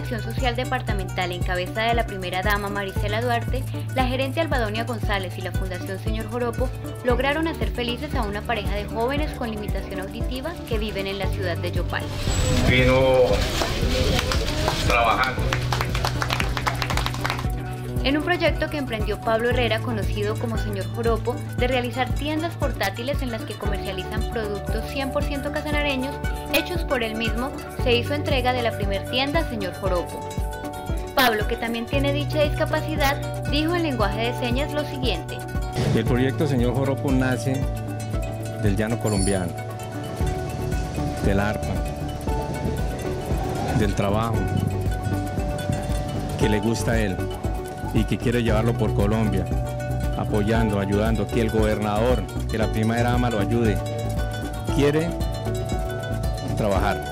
Acción Social Departamental en cabeza de la primera dama Marisela Duarte, la gerente Albadonia González y la Fundación Señor Joropo lograron hacer felices a una pareja de jóvenes con limitación auditiva que viven en la ciudad de Yopal. Vino trabajando. En un proyecto que emprendió Pablo Herrera, conocido como Señor Joropo, de realizar tiendas portátiles en las que comercializan productos 100% casanareños, hechos por él mismo, se hizo entrega de la primer tienda Señor Joropo. Pablo, que también tiene dicha discapacidad, dijo en lenguaje de señas lo siguiente. El proyecto Señor Joropo nace del llano colombiano, del arpa, del trabajo, que le gusta a él y que quiere llevarlo por Colombia, apoyando, ayudando, que el gobernador, que la primera dama lo ayude, quiere trabajar.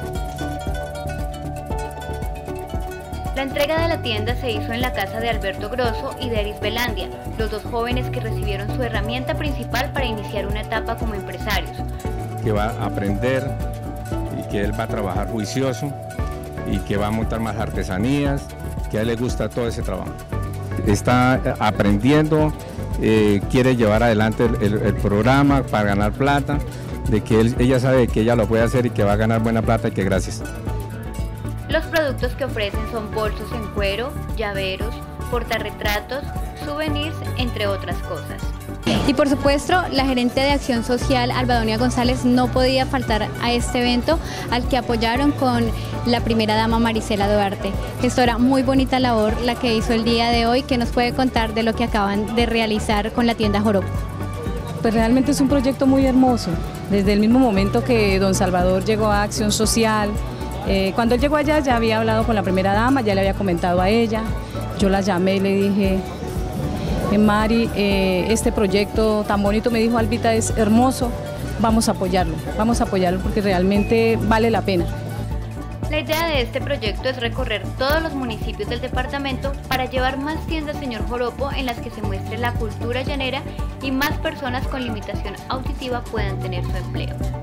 La entrega de la tienda se hizo en la casa de Alberto Grosso y de Eris Belandia, los dos jóvenes que recibieron su herramienta principal para iniciar una etapa como empresarios. Que va a aprender y que él va a trabajar juicioso y que va a montar más artesanías, que a él le gusta todo ese trabajo. Está aprendiendo, quiere llevar adelante el programa para ganar plata, de que ella sabe que ella lo puede hacer y que va a ganar buena plata y que gracias. Los productos que ofrecen son bolsos en cuero, llaveros, portarretratos, souvenirs, entre otras cosas. Y por supuesto, la gerente de Acción Social, Albadonia González, no podía faltar a este evento al que apoyaron con la primera dama Marisela Duarte. Gestora, muy bonita labor la que hizo el día de hoy. ¿Qué nos puede contar de lo que acaban de realizar con la tienda Joropo? Pues realmente es un proyecto muy hermoso. Desde el mismo momento que don Salvador llegó a Acción Social, cuando él llegó allá ya había hablado con la primera dama, ya le había comentado a ella. Yo la llamé y le dije: Mari, este proyecto tan bonito, me dijo Albita, es hermoso, vamos a apoyarlo porque realmente vale la pena. La idea de este proyecto es recorrer todos los municipios del departamento para llevar más tiendas Señor Joropo en las que se muestre la cultura llanera y más personas con limitación auditiva puedan tener su empleo.